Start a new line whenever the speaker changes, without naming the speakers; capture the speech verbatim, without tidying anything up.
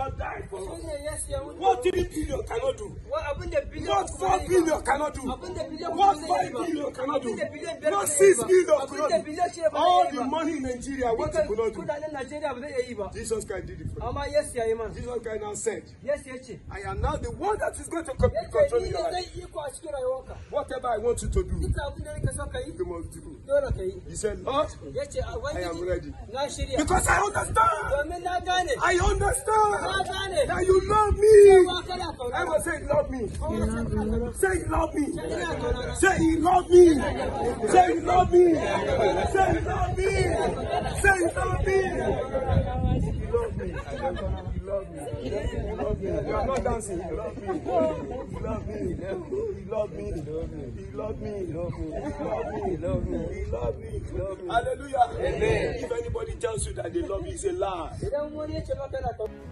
God died for us. What three billion cannot do? What four billion cannot do? What five billion cannot do? What six billion cannot do? All the money in Nigeria, what you cannot do? Jesus Christ did it for you. Jesus Christ now said, I am now the one that is going to control your life. Whatever I want you to do, you must do. He said, Lord, I am ready. Because I understand. I understand that you love me. I will say, love me. Say, you love me. Say, you love me. Say, you love me. Say, you love me. Say, you love me. You love me. You love me. You love me. You are not dancing. You love me. You love me. You love me. You love me. You love me. You love me. You love me. You love me. Hallelujah. Amen. If anybody tells you that they love you, it's a lie.